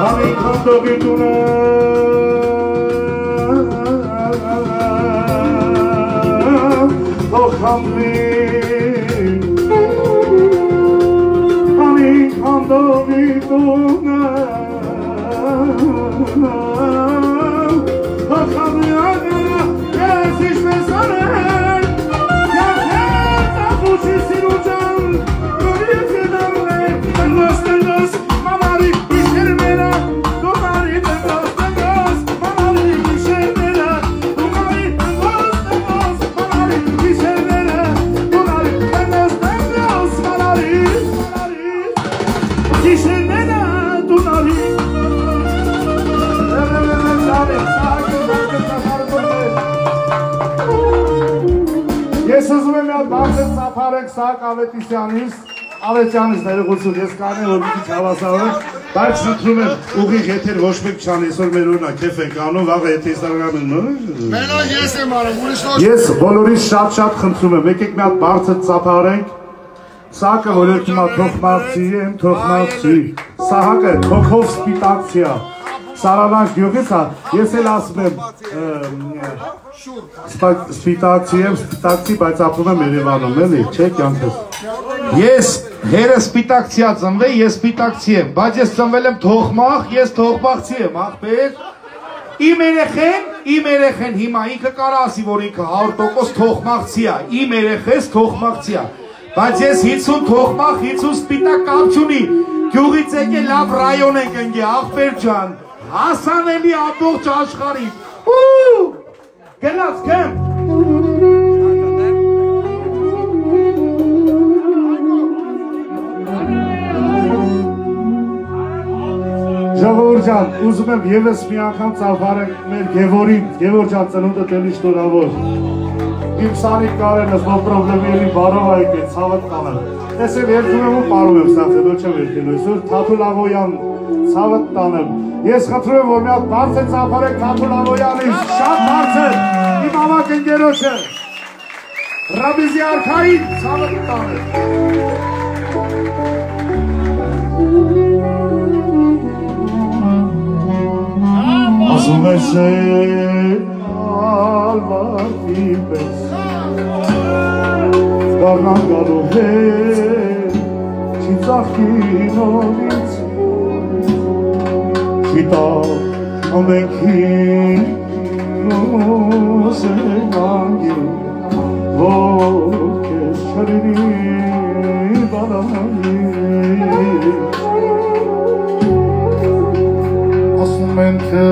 Ani kando bitune Dokhamri Ani kando bitune Dokhamri Yes iş mesane Ya tabuci sirucan Görüyorlar Los mamari işirmela Dumari los mamari işirmela Dumari los mamari işirmela Dumari los mamari işirmela Dumari Ես ուզում եմ միատ բարձր ծափարենք Սահակ Ավետյանից ներողություն, ես կանեմ, որ մի քիչ հավասարվենք, բայց խնդրում եմ ուղիղ եթեր ոչ մեկ չանի, այսօր մեր օրինակ քեֆ ենք անում, վաղը եթե ստարգանում Մենակ ես եմ արում, ուրիշ ոչ Ես բոլորից շատ խնդրում եմ, եկեք մի հատ բարձր ծափարենք Սահակը որ երգում է թողմաղցի եմ, թողմաղցի Սահակը թոքով սպիտակցի է Սարավանջ գյուղից է, ես էլ ասում եմ Սպիտակցի եմ, սպիտակցի, բայց ապրում եմ Երևանում, էլի, չէ կյանքս Ես հերը սպիտակցի է ծնվել, ես սպիտակցի եմ, բայց ես ծնվել եմ թողմաղ, ես թողմաղցի եմ, աղբեր Իմ երեխեն հիմա ինքը կարա ասի, որ ինքը 100% թողմաղցի է, իմ երեխես թողմաղցի է Բայց ես 50 թողմաղ, 50 սպիտակ կապ չունի, գյուղից եկե լավ ռայոն ենք ընգե, աղբեր ջան Հասանելի ամբողջ աշխարհին Գնաց կեմ Ժողովուրդ ջան, ուզում եմ ևս մի անգամ ծափարենք մեր Գևորին, Գևոր ջան ծնունդը տելի շնորհավոր Իմ սարիկ կարենս, որ պրոբլեմի էլի բարով այք է, ցավըտ տանել Ես էլ երկում եմ ու պարում եմ սաղց, հետո չեմ երկելու, այսօր Թաթուլ Ավոյան ցավըտ տանեմ Ես խնդրում եմ, որ մի հատ բարձր ծափարենք Թաթուլ Ավոյանի, շատ բարձր, իմ ավակ ընկերոջը Ռաբիզի արքային ցավըտ տանել Ասում ես ալվարդի պես Զգարնան գալու հետ Չի ծաղկի նորից Չի տաղ ամենքին Նոսենանգի Որ կես չրինի բանանի Ասում են թե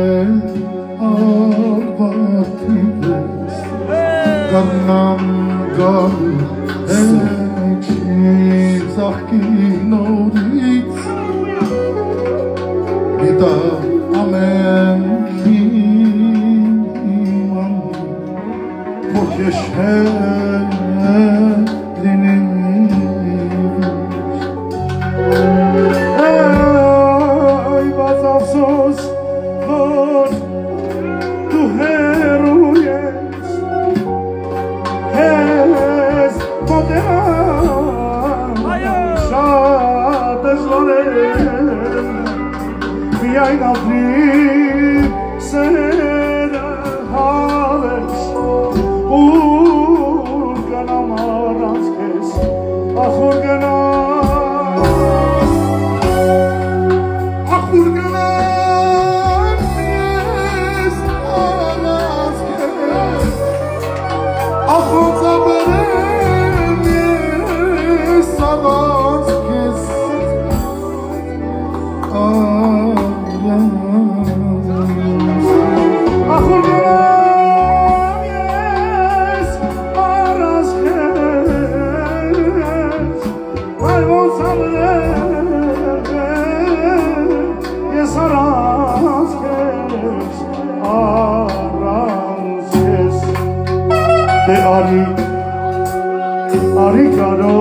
ալվարդի պես Գարնան գալու հետ Չի ծաղկի նորից Իդա ամենքին իման Որ եշհել լինին Այ բաց ավսոս որ դու հերու ես Ես մոտենամ շատ դժվար է Միայն ապրի սերը հավես Ուր գնամ առանց քեզ Ախ ուր գնամ ես առանց քեզ Ախ ոնց ապրեմ ես առանց քեզ Ari caro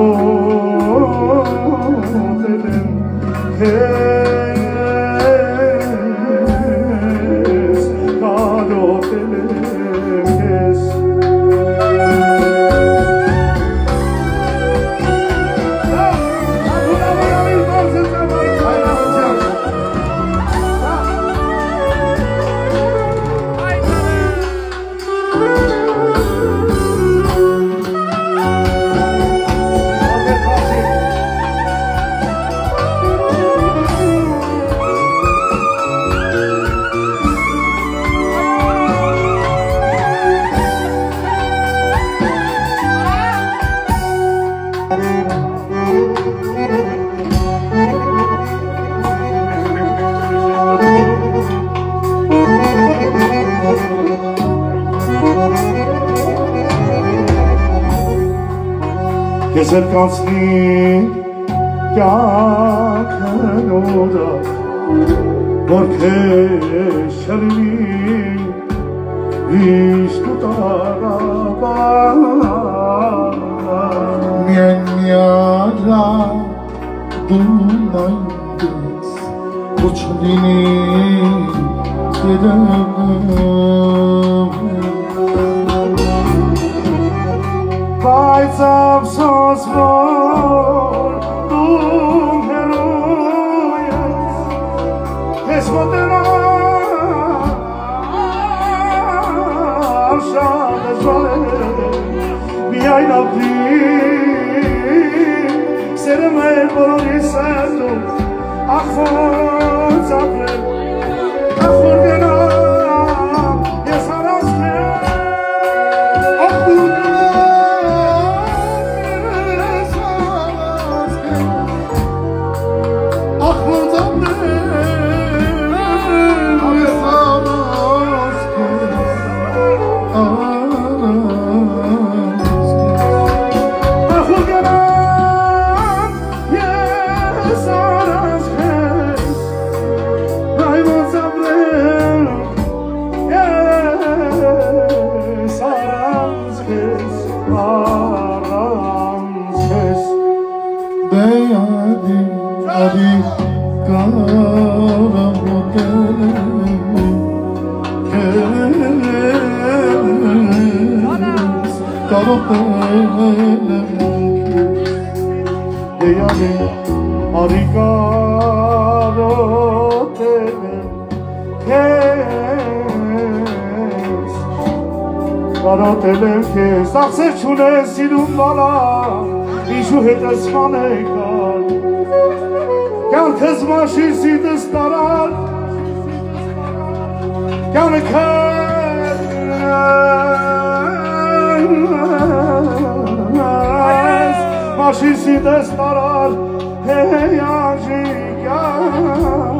Ես հետ կանցնի կյանքն օրակ որ քեզ չլինի Իշտ ու տարաբար Միայն միարա դու նայնպես որ չլինի Բայց ափսոս որ դու հեռու ես Ես մոտենամ շատ դժվար է Միայն ապրի սերը մեր բոլորիս սերտում Ախ ոնց ապրեմ Ախ որ գնամ ես առանց քեզ Ախ որ Կարոտել եմ քեզ, աղսեր չունես սիրում բալա, ինչու հետս մանեկար, կյանքս մաշիր սիտս տարար, կյանքս մաշիր սիտս տարար, հեյ աջիկար,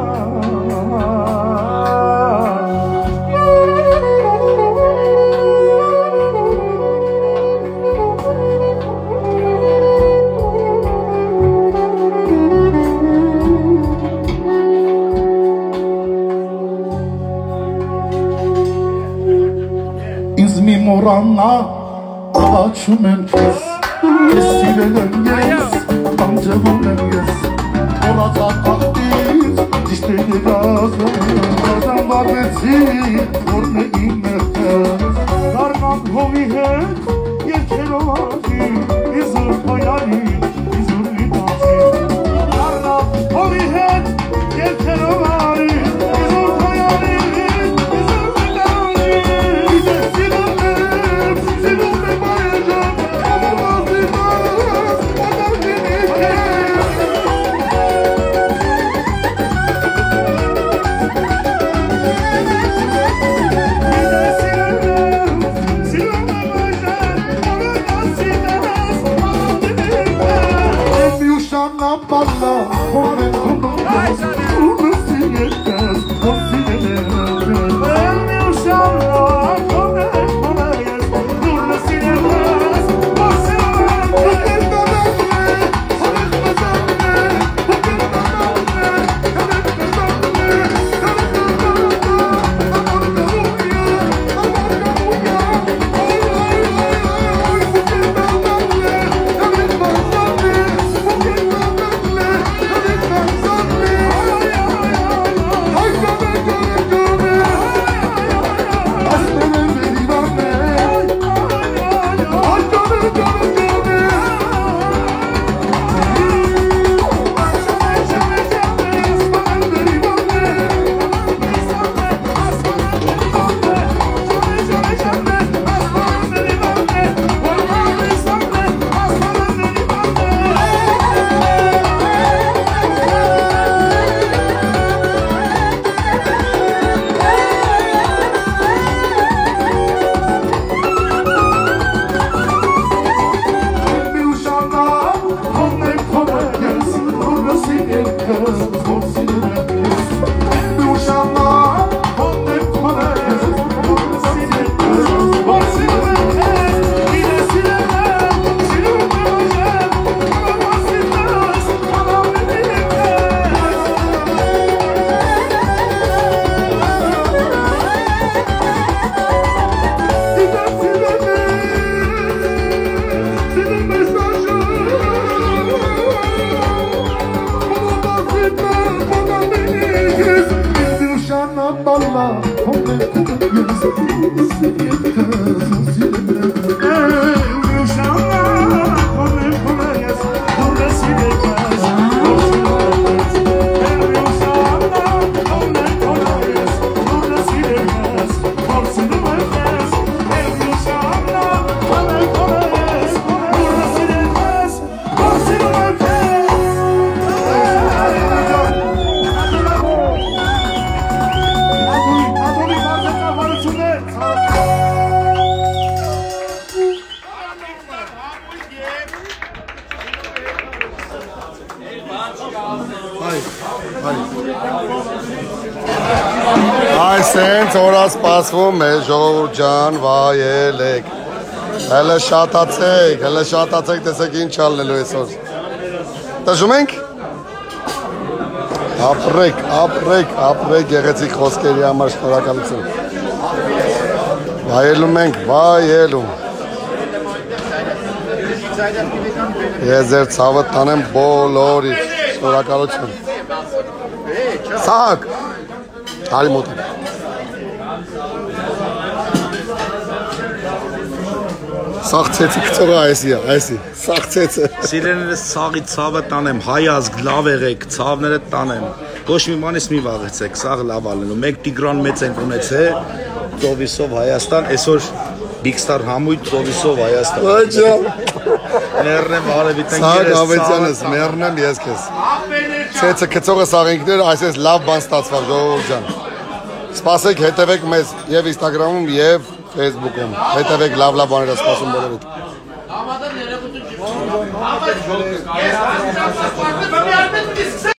Moranna, աղաչում եմ քեզ, ես սիրել եմ ես, անջվում եմ ես, որացակ աղտից, ճիշտ է գազը, գազան վարվեցի, որն է իմ մեղքեր, դարնամ հովի հետ, երկերով աջի, իզուր պոյանի, իզուր լիտացի, դարնամ հովի հետ, երկերով աջի, իզուր պոյանի, Այսենց օրաս սպասվում է ժողովուրդ ջան, վայելեք։ Հələ շատացեք, տեսեք ինչ ալնելու այսօր։ Տժում ենք։ Ապրեք գեղեցիկ խոսքերի համար շնորհակալություն։ Վայելում ենք, վայելում։ Ես ձեր ցավը տանեմ բոլորից, շնորհակալություն։ Սահակ, հարի մոտիկ։ Սաղցեցի կծողը այսի, սաղցեցը։ Սիրելիներս ցաղի ցավը տանեմ, հայ ազգ լավ եղեք, ցավները տանեմ։ Ոչ մի բանից մի վաղեցեք, սաղ լավ ալնելու։ Մեկ Տիգրան մեծ ենք ունեցե, ծովիսով Հայաստան, այսօր Big Star համույթ ծովիսով Հայաստան։ Ոչա։ Մեռնեմ արևի տնկերս։ Սաղ ավետյանս, մեռնեմ ես քեզ։ Ցեցը կծողը սաղինքներ, այսպես լավ բան ստացավ ժողովուրդ ջան։ Սպասեք, հետևեք մեզ եւ Instagram-ում եւ Facebook-ում։ Հետևեք լավ բաներ սպասում բոլորիդ։